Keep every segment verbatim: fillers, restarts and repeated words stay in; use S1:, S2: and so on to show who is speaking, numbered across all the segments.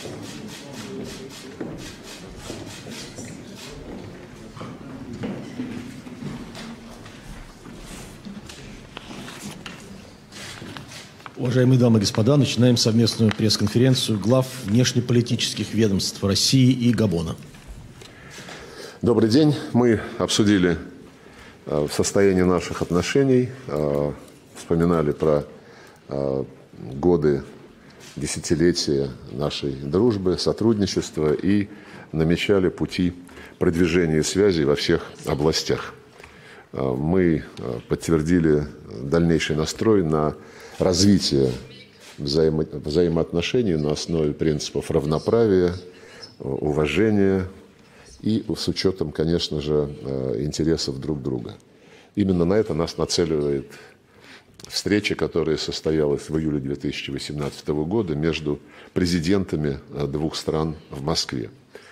S1: Уважаемые дамы и господа, начинаем совместную пресс-конференцию глав внешнеполитических ведомств России и Габона.
S2: Добрый день. Мы обсудили состояние наших отношений, вспоминали про годы, десятилетия нашей дружбы, сотрудничества и намечали пути продвижения связей во всех областях. Мы подтвердили дальнейший настрой на развитие взаимо взаимоотношений на основе принципов равноправия, уважения и с учетом, конечно же, интересов друг друга. Именно на это нас нацеливает встреча, которая состоялась в июле две тысячи восемнадцатого года между президентами двух стран в Москве.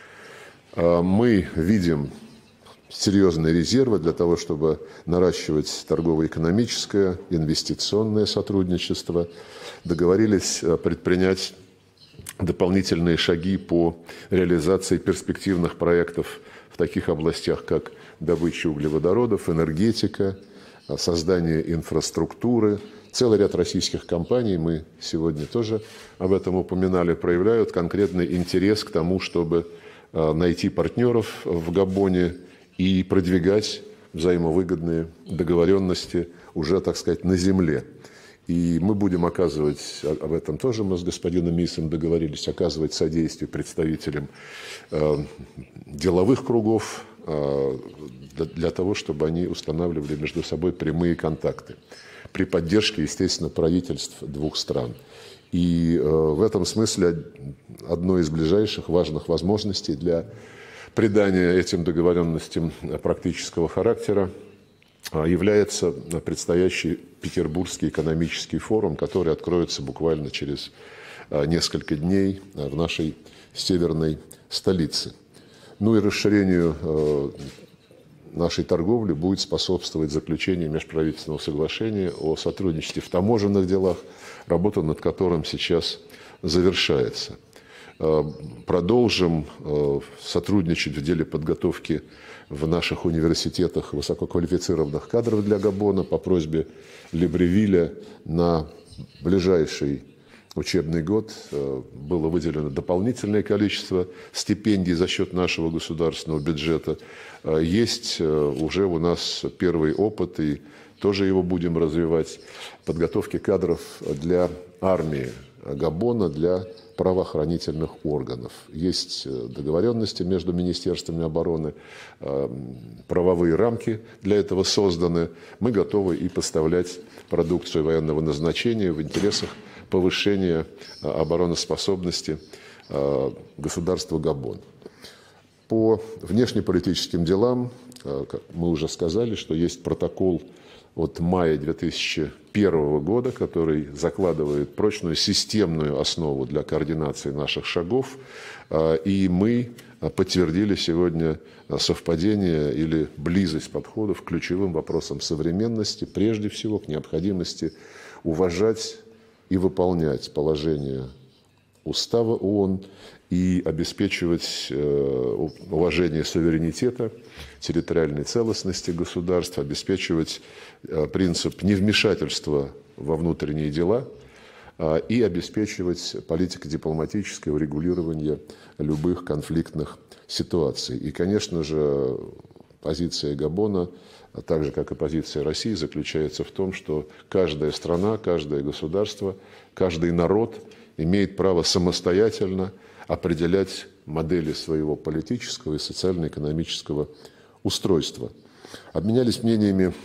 S2: Мы видим серьезные резервы для того, чтобы наращивать торгово-экономическое, инвестиционное сотрудничество. Договорились предпринять дополнительные шаги по реализации перспективных проектов в таких областях, как добыча углеводородов, энергетика, создание инфраструктуры. Целый ряд российских компаний, мы сегодня тоже об этом упоминали, проявляют конкретный интерес к тому, чтобы найти партнеров в Габоне и продвигать взаимовыгодные договоренности уже, так сказать, на земле. И мы будем оказывать, об этом тоже мы с господином Мисом договорились, оказывать содействие представителям э, деловых кругов э, для, для того, чтобы они устанавливали между собой прямые контакты при поддержке, естественно, правительств двух стран. И э, в этом смысле одной из ближайших важных возможностей для придание этим договоренностям практического характера является предстоящий Петербургский экономический форум, который откроется буквально через несколько дней в нашей северной столице. Ну и расширению нашей торговли будет способствовать заключение межправительственного соглашения о сотрудничестве в таможенных делах, работа над которым сейчас завершается. Продолжим сотрудничать в деле подготовки в наших университетах высококвалифицированных кадров для Габона. По просьбе Либревиля на ближайший учебный год было выделено дополнительное количество стипендий за счет нашего государственного бюджета. Есть уже у нас первый опыт, и тоже его будем развивать, подготовки кадров для армии Габона, для правоохранительных органов. Есть договоренности между министерствами обороны, правовые рамки для этого созданы. Мы готовы и поставлять продукцию военного назначения в интересах повышения обороноспособности государства Габон. По внешнеполитическим делам, мы уже сказали, что есть протокол от мая две тысячи первого года, который закладывает прочную системную основу для координации наших шагов. И мы подтвердили сегодня совпадение или близость подходов к ключевым вопросам современности, прежде всего к необходимости уважать и выполнять положение Устава ООН и обеспечивать уважение суверенитета, территориальной целостности государств, обеспечивать принцип невмешательства во внутренние дела и обеспечивать политико-дипломатическое урегулирование любых конфликтных ситуаций. И, конечно же, позиция Габона, так же, как и позиция России, заключается в том, что каждая страна, каждое государство, каждый народ имеет право самостоятельно определять модели своего политического и социально-экономического устройства. Обменялись мнениями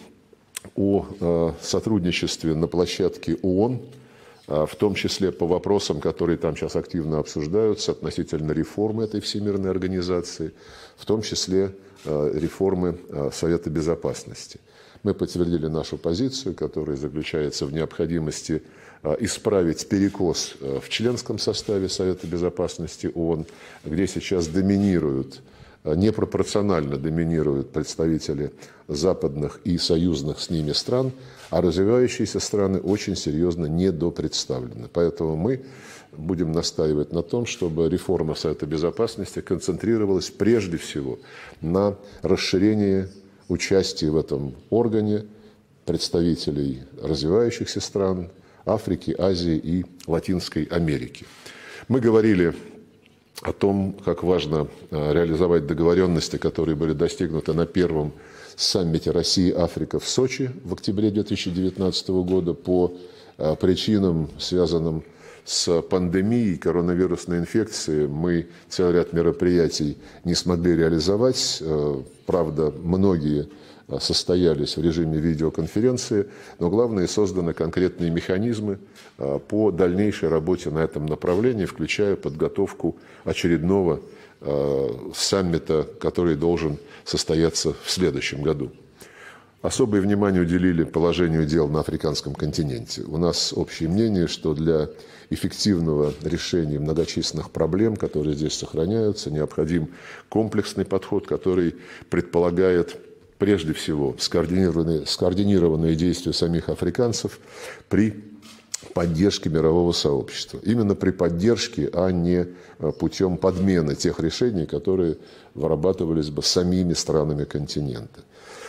S2: о э, сотрудничестве на площадке ООН, э, в том числе по вопросам, которые там сейчас активно обсуждаются относительно реформы этой всемирной организации, в том числе э, реформы э, Совета Безопасности. Мы подтвердили нашу позицию, которая заключается в необходимости э, исправить перекос э, в членском составе Совета Безопасности ООН, где сейчас доминируют непропорционально доминируют представители западных и союзных с ними стран, а развивающиеся страны очень серьезно недопредставлены. Поэтому мы будем настаивать на том, чтобы реформа Совета Безопасности концентрировалась прежде всего на расширении участия в этом органе представителей развивающихся стран, Африки, Азии и Латинской Америки. Мы говорили о том, как важно реализовать договоренности, которые были достигнуты на первом саммите Россия-Африка в Сочи в октябре две тысячи девятнадцатого года по причинам, связанным с пандемией коронавирусной инфекции. Мы целый ряд мероприятий не смогли реализовать. Правда, многие состоялись в режиме видеоконференции, но главное, созданы конкретные механизмы по дальнейшей работе на этом направлении, включая подготовку очередного саммита, который должен состояться в следующем году. Особое внимание уделили положению дел на африканском континенте. У нас общее мнение, что для эффективного решения многочисленных проблем, которые здесь сохраняются, необходим комплексный подход, который предполагает прежде всего скоординированные, скоординированные действия самих африканцев при поддержке мирового сообщества. Именно при поддержке, а не путем подмены тех решений, которые вырабатывались бы самими странами континента.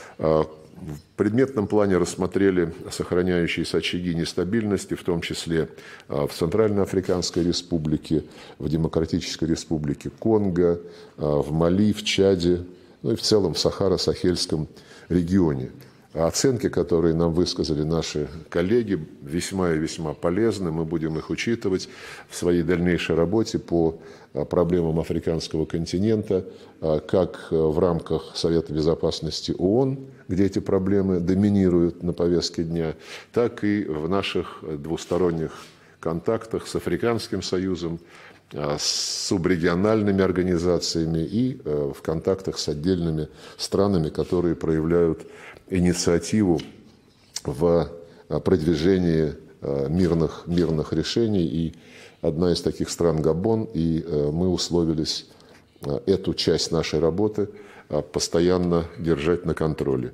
S2: В предметном плане рассмотрели сохраняющиеся очаги нестабильности, в том числе в Центральноафриканской Республике, в Демократической Республике Конго, в Мали, в Чаде, ну и в целом в Сахаро-Сахельском регионе. Оценки, которые нам высказали наши коллеги, весьма и весьма полезны. Мы будем их учитывать в своей дальнейшей работе по проблемам африканского континента, как в рамках Совета Безопасности ООН, где эти проблемы доминируют на повестке дня, так и в наших двусторонних контактах с Африканским Союзом, с субрегиональными организациями и в контактах с отдельными странами, которые проявляют инициативу в продвижении мирных, мирных решений. И одна из таких стран — Габон, и мы условились эту часть нашей работы постоянно держать на контроле.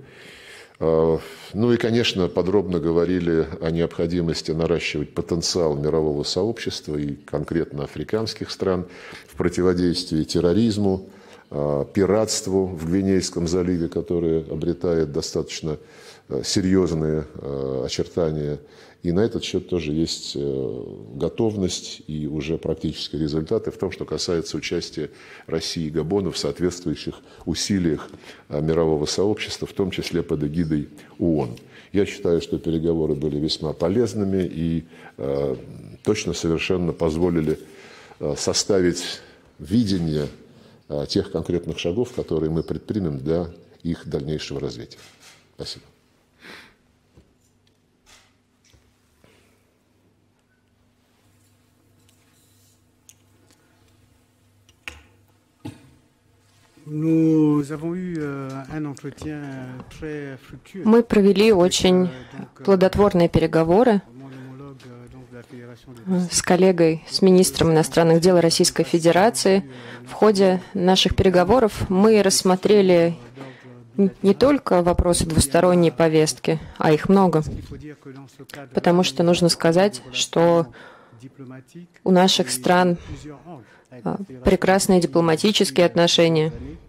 S2: Ну и, конечно, подробно говорили о необходимости наращивать потенциал мирового сообщества и конкретно африканских стран в противодействии терроризму, пиратству в Гвинейском заливе, которое обретает достаточно серьезные очертания. И на этот счет тоже есть готовность и уже практические результаты в том, что касается участия России и Габона в соответствующих усилиях мирового сообщества, в том числе под эгидой ООН. Я считаю, что переговоры были весьма полезными и э, точно совершенно позволили э, составить видение э, тех конкретных шагов, которые мы предпримем для их дальнейшего развития. Спасибо.
S3: Мы провели очень плодотворные переговоры с коллегой, с министром иностранных дел Российской Федерации. В ходе наших переговоров мы рассмотрели не только вопросы двусторонней повестки, а их много. Потому что нужно сказать, что у наших стран прекрасные дипломатические отношения.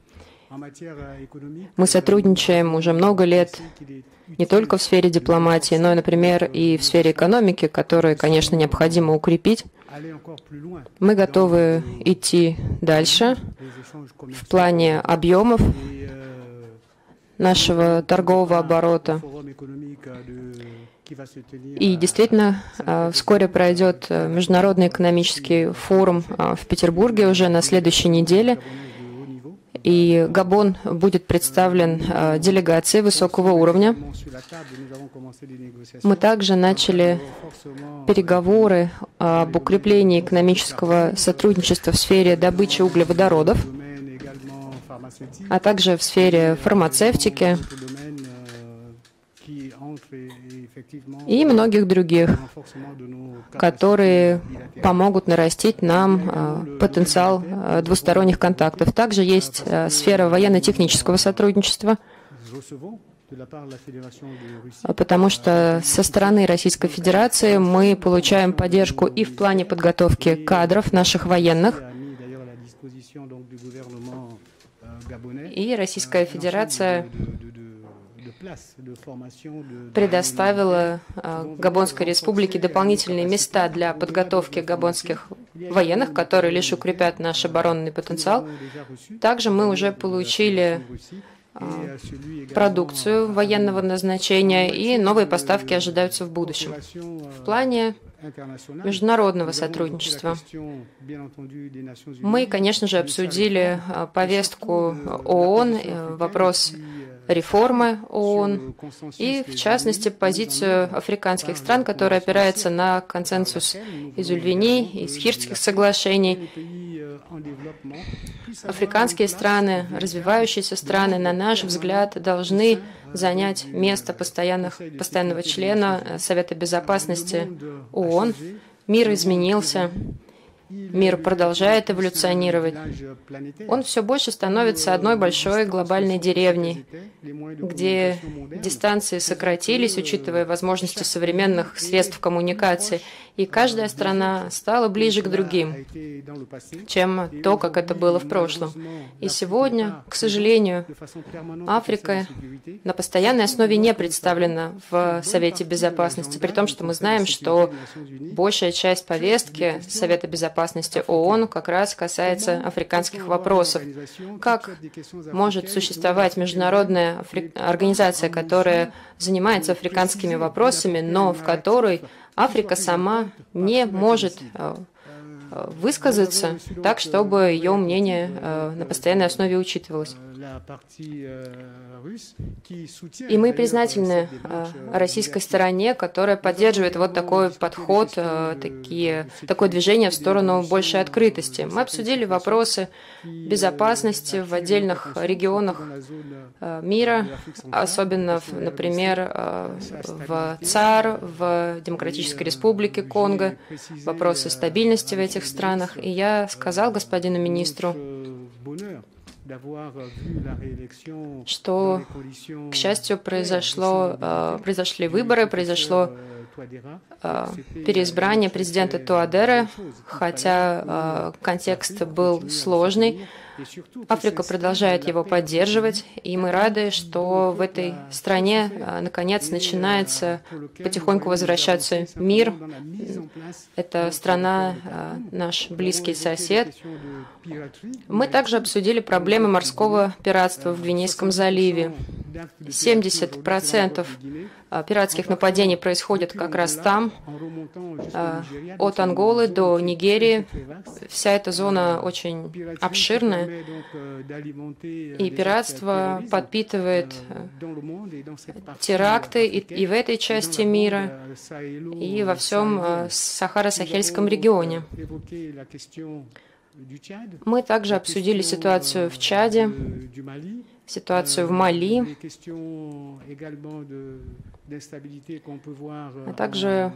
S3: Мы сотрудничаем уже много лет не только в сфере дипломатии, но, например, и в сфере экономики, которую, конечно, необходимо укрепить. Мы готовы идти дальше в плане объемов нашего торгового оборота. И действительно, вскоре пройдет Международный экономический форум в Петербурге уже на следующей неделе. И Габон будет представлен делегацией высокого уровня. Мы также начали переговоры об укреплении экономического сотрудничества в сфере добычи углеводородов, а также в сфере фармацевтики и многих других, которые помогут нарастить нам потенциал двусторонних контактов. Также есть сфера военно-технического сотрудничества, потому что со стороны Российской Федерации мы получаем поддержку и в плане подготовки кадров наших военных, и Российская Федерация предоставила Габонской Республике дополнительные места для подготовки габонских военных, которые лишь укрепят наш оборонный потенциал. Также мы уже получили продукцию военного назначения, и новые поставки ожидаются в будущем. В плане международного сотрудничества мы, конечно же, обсудили повестку ООН, вопрос реформы ООН и, в частности, позицию африканских стран, которая опирается на консенсус из Ульвини, из Хирских соглашений. Африканские страны, развивающиеся страны, на наш взгляд, должны занять место постоянных, постоянного члена Совета Безопасности ООН. Мир изменился. Мир продолжает эволюционировать. Он все больше становится одной большой глобальной деревней, где дистанции сократились, учитывая возможности современных средств коммуникации, и каждая страна стала ближе к другим, чем то, как это было в прошлом. И сегодня, к сожалению, Африка на постоянной основе не представлена в Совете Безопасности, при том, что мы знаем, что большая часть повестки Совета Безопасности ООН как раз касается африканских вопросов. Как может существовать международная организация, которая занимается африканскими вопросами, но в которой Африка сама не может высказаться так, чтобы ее мнение на постоянной основе учитывалось. И мы признательны российской стороне, которая поддерживает вот такой подход, такие, такое движение в сторону большей открытости. Мы обсудили вопросы безопасности в отдельных регионах мира, особенно, например, в ЦАР, в Демократической Республике Конго, вопросы стабильности в этих странах. И я сказал господину министру, что, к счастью, произошло, э, произошли выборы, произошло э, переизбрание президента Туадера, хотя э, контекст был сложный. Африка продолжает его поддерживать, и мы рады, что в этой стране наконец начинается потихоньку возвращаться мир. Это страна наш близкий сосед. Мы также обсудили проблемы морского пиратства в Гвинейском заливе. семьдесят процентов пиратских нападений происходит как раз там, от Анголы до Нигерии. Вся эта зона очень обширная, и пиратство подпитывает теракты и, и в этой части мира, и во всем Сахаро-Сахельском регионе. Мы также обсудили ситуацию в Чаде, ситуацию в Мали, а также,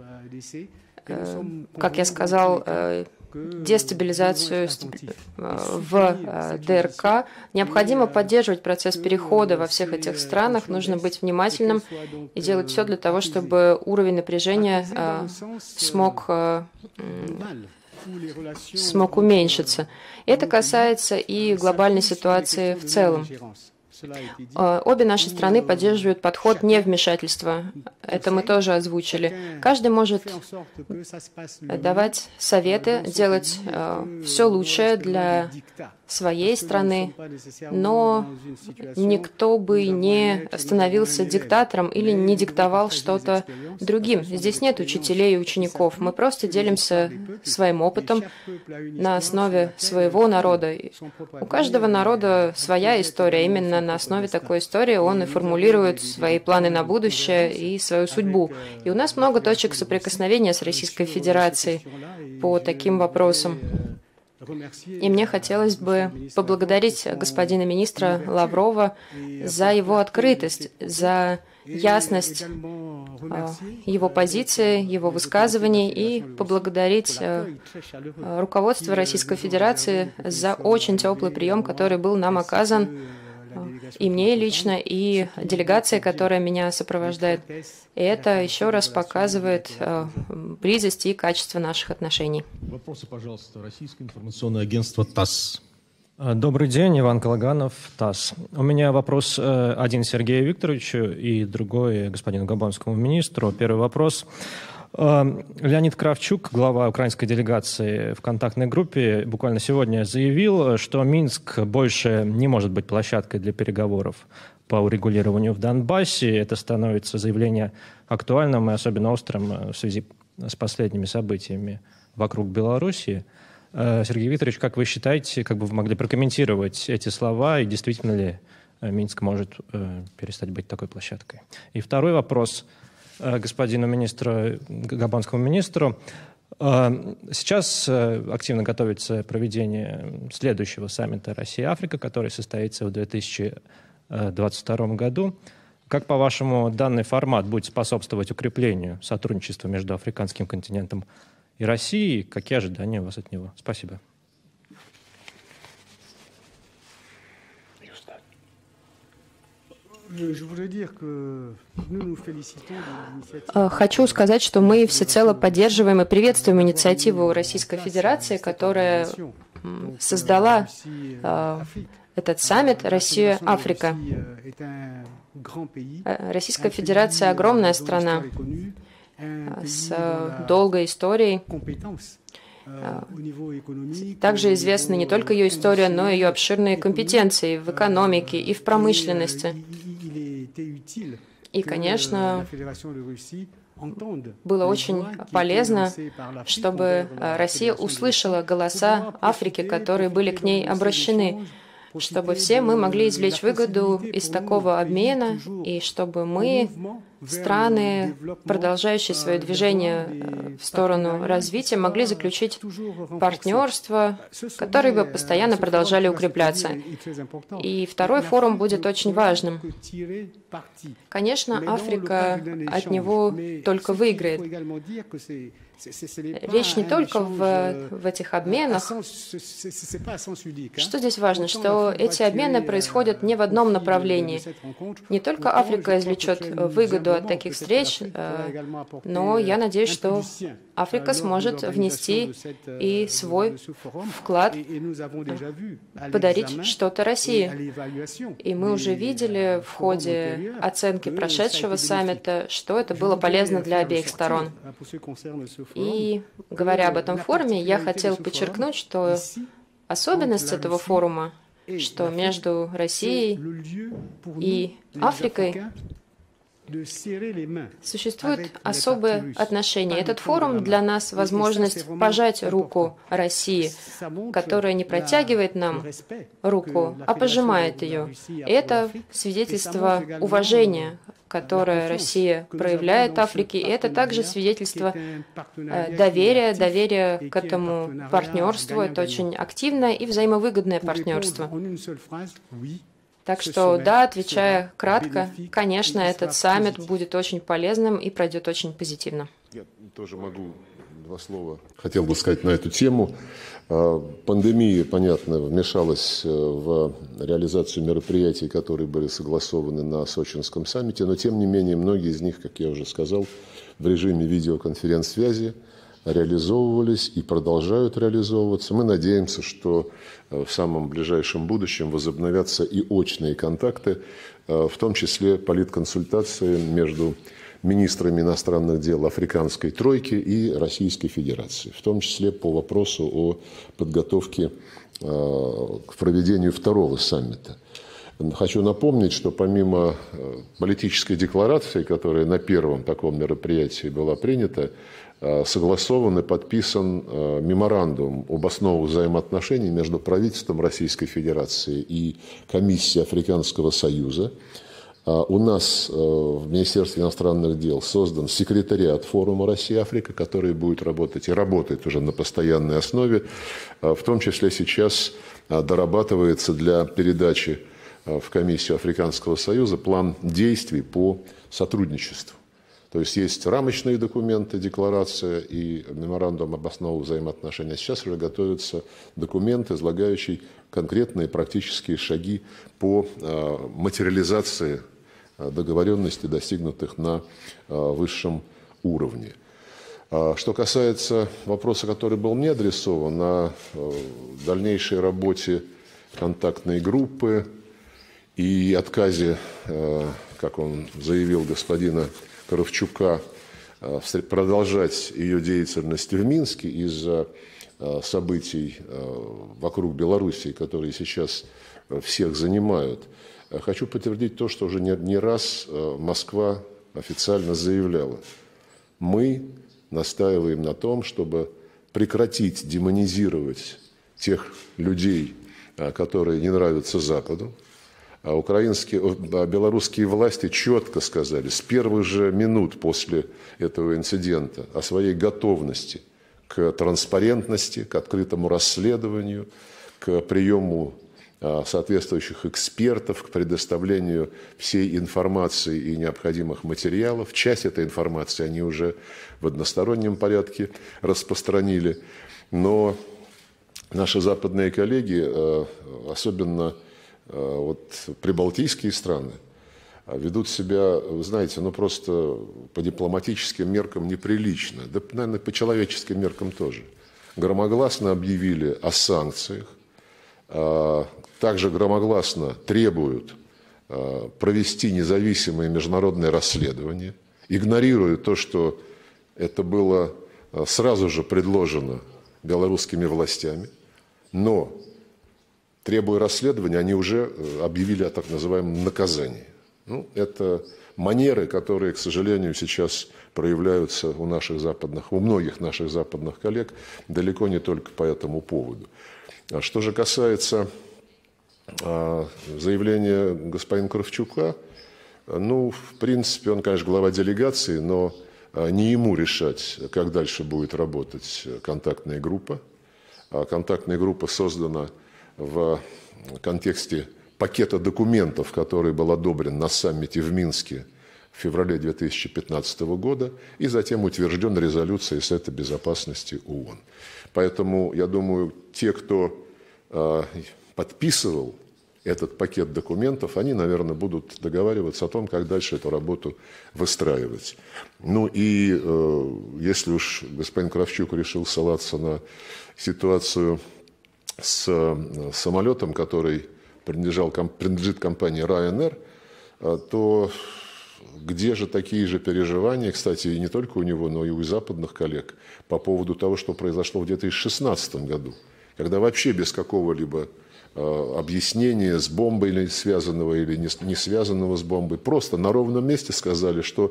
S3: как я сказал, дестабилизацию в ДРК. Необходимо поддерживать процесс перехода во всех этих странах, нужно быть внимательным и делать все для того, чтобы уровень напряжения смог, смог уменьшиться. Это касается и глобальной ситуации в целом. Обе наши страны поддерживают подход невмешательства. Это мы тоже озвучили. Каждый может давать советы, делать э, все лучшее для своей страны, но никто бы не становился диктатором или не диктовал что-то другим. Здесь нет учителей и учеников. Мы просто делимся своим опытом на основе своего народа. У каждого народа своя история. Именно на основе такой истории он и формулирует свои планы на будущее и свою судьбу. И у нас много точек соприкосновения с Российской Федерацией по таким вопросам. И мне хотелось бы поблагодарить господина министра Лаврова за его открытость, за ясность его позиции, его высказываний, и поблагодарить руководство Российской Федерации за очень теплый прием, который был нам оказан, и мне лично, и делегации, которая меня сопровождает. И это еще раз показывает близость и качество наших отношений.
S1: Вопросы, пожалуйста. Российское информационное агентство ТАСС.
S4: Добрый день, Иван Калаганов, ТАСС. У меня вопрос один Сергею Викторовичу и другой господину габонскому министру. Первый вопрос. Леонид Кравчук, глава украинской делегации в контактной группе, буквально сегодня заявил, что Минск больше не может быть площадкой для переговоров по урегулированию в Донбассе. Это становится заявление актуальным и особенно острым в связи с последними событиями вокруг Белоруссии. Сергей Викторович, как вы считаете, как бы вы могли прокомментировать эти слова, и действительно ли Минск может перестать быть такой площадкой? И второй вопрос господину министру, габонскому министру. Сейчас активно готовится проведение следующего саммита Россия-Африка, который состоится в две тысячи двадцать втором году. Как, по-вашему, данный формат будет способствовать укреплению сотрудничества между африканским континентом и Россией? Какие ожидания у вас от него? Спасибо.
S3: Хочу сказать, что мы всецело поддерживаем и приветствуем инициативу Российской Федерации, которая создала этот саммит «Россия-Африка». Российская Федерация – огромная страна с долгой историей. Также известна не только ее история, но и ее обширные компетенции в экономике и в промышленности. И, конечно, было очень полезно, чтобы Россия услышала голоса Африки, которые были к ней обращены, чтобы все мы могли извлечь выгоду из такого обмена, и чтобы мы, страны, продолжающие свое движение в сторону развития, могли заключить партнерства, которые бы постоянно продолжали укрепляться. И второй форум будет очень важным. Конечно, Африка от него только выиграет. Речь не только в, в этих обменах. Что здесь важно? Что эти обмены происходят не в одном направлении. Не только Африка извлечет выгоду от таких встреч, но я надеюсь, что Африка сможет внести и свой вклад, подарить что-то России. И мы уже видели в ходе оценки прошедшего саммита, что это было полезно для обеих сторон. И, говоря об этом форуме, я хотел подчеркнуть, что особенность этого форума, что между Россией и Африкой существуют особые отношения. Этот форум для нас возможность пожать руку России, которая не протягивает нам руку, а пожимает ее. И это свидетельство уважения, которое Россия проявляет Африке, и это также свидетельство доверия, доверия к этому партнерству. Это очень активное и взаимовыгодное партнерство. Так что, да, отвечая кратко, конечно, этот саммит будет очень полезным и пройдет очень позитивно.
S2: Я тоже могу два слова. Хотел бы сказать на эту тему. Пандемия, понятно, вмешалась в реализацию мероприятий, которые были согласованы на Сочинском саммите, но, тем не менее, многие из них, как я уже сказал, в режиме видеоконференц-связи реализовывались и продолжают реализовываться. Мы надеемся, что в самом ближайшем будущем возобновятся и очные контакты, в том числе политконсультации между министрами иностранных дел Африканской тройки и Российской Федерации, в том числе по вопросу о подготовке к проведению второго саммита. Хочу напомнить, что помимо политической декларации, которая на первом таком мероприятии была принята, согласован и подписан меморандум об основах взаимоотношений между правительством Российской Федерации и Комиссией Африканского Союза, У нас в Министерстве иностранных дел создан секретариат форума Россия-Африка, который будет работать и работает уже на постоянной основе. В том числе сейчас дорабатывается для передачи в Комиссию Африканского союза план действий по сотрудничеству. То есть есть рамочные документы, декларация и меморандум об основах взаимоотношений. Сейчас уже готовятся документы, излагающие конкретные практические шаги по материализации договоренностей, достигнутых на высшем уровне. Что касается вопроса, который был мне адресован, о дальнейшей работе контактной группы и отказе, как он заявил, господина Коровчука, продолжать ее деятельность в Минске из-за событий вокруг Белоруссии, которые сейчас всех занимают. Хочу подтвердить то, что уже не раз Москва официально заявляла. Мы настаиваем на том, чтобы прекратить демонизировать тех людей, которые не нравятся Западу. А украинские, а белорусские власти четко сказали с первых же минут после этого инцидента о своей готовности к транспарентности, к открытому расследованию, к приему соответствующих экспертов, к предоставлению всей информации и необходимых материалов. Часть этой информации они уже в одностороннем порядке распространили. Но наши западные коллеги, особенно вот прибалтийские страны, ведут себя, вы знаете, ну просто по дипломатическим меркам неприлично, да, наверное, по человеческим меркам тоже. Громогласно объявили о санкциях, также громогласно требуют провести независимое международное расследование, игнорируют то, что это было сразу же предложено белорусскими властями, но, требуя расследования, они уже объявили о так называемом наказании. Ну, это манеры, которые, к сожалению, сейчас проявляются у наших западных, у многих наших западных коллег, далеко не только по этому поводу. А что же касается а, заявления господина Коровчука, ну, в принципе, он, конечно, глава делегации, но а, не ему решать, как дальше будет работать контактная группа. А контактная группа создана в контексте пакета документов, который был одобрен на саммите в Минске в феврале две тысячи пятнадцатого года и затем утвержден резолюцией Совета Безопасности ООН. Поэтому, я думаю, те, кто э, подписывал этот пакет документов, они, наверное, будут договариваться о том, как дальше эту работу выстраивать. Ну и э, если уж господин Кравчук решил ссылаться на ситуацию с э, самолетом, который принадлежал, принадлежит компании Ryanair, э, то где же такие же переживания, кстати, и не только у него, но и у западных коллег, по поводу того, что произошло в две тысячи шестнадцатом году, когда вообще без какого-либо э, объяснения с бомбой или связанного, или не, не связанного с бомбой, просто на ровном месте сказали, что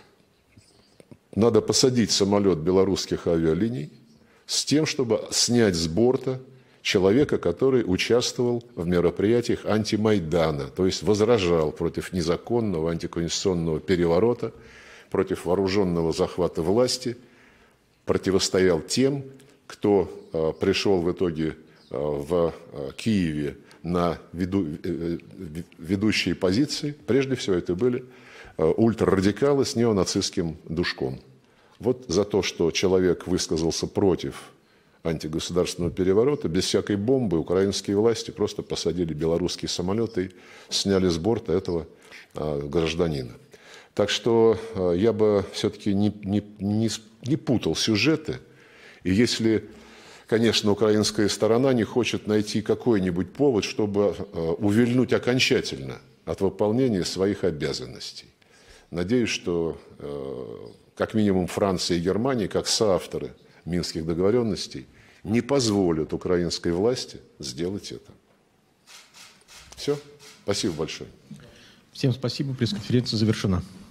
S2: надо посадить самолет белорусских авиалиний с тем, чтобы снять с борта человека, который участвовал в мероприятиях антимайдана, то есть возражал против незаконного антиконституционного переворота, против вооруженного захвата власти, противостоял тем, кто э, пришел в итоге э, в э, Киеве на веду, э, ведущие позиции. Прежде всего это были э, ультрарадикалы с неонацистским душком. Вот за то, что человек высказался против антигосударственного переворота, без всякой бомбы украинские власти просто посадили белорусский самолет и сняли с борта этого а, гражданина. Так что а, я бы все-таки не, не, не, не путал сюжеты. И если, конечно, украинская сторона не хочет найти какой-нибудь повод, чтобы а, увильнуть окончательно от выполнения своих обязанностей. Надеюсь, что а, как минимум Франция и Германия, как соавторы Минских договоренностей, не позволят украинской власти сделать это. Все. Спасибо большое.
S1: Всем спасибо. Пресс-конференция завершена.